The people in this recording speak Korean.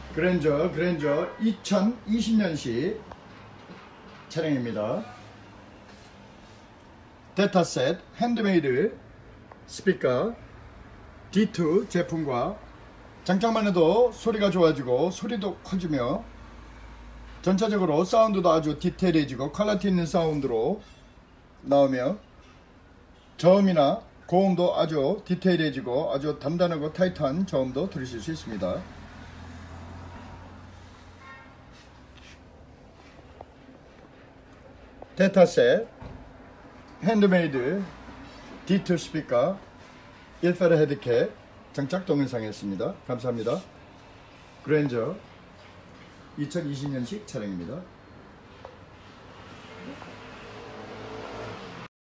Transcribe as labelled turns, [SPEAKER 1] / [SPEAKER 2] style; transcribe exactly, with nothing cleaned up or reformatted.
[SPEAKER 1] 그랜저 그랜저 이천이십 년식 차량입니다. 데타셋 핸드메이드 스피커 디 투 제품과 장착만 해도 소리가 좋아지고 소리도 커지며 전체적으로 사운드도 아주 디테일해지고 퀄리티 있는 사운드로 나오며 저음이나 고음도 아주 디테일해지고 아주 단단하고 타이트한 저음도 들으실 수 있습니다. 데타셋 핸드메이드 디 투 스피커 일 페라 헤드캡 장착 동영상이었습니다. 감사합니다. 그랜저 이천이십 년식 차량입니다.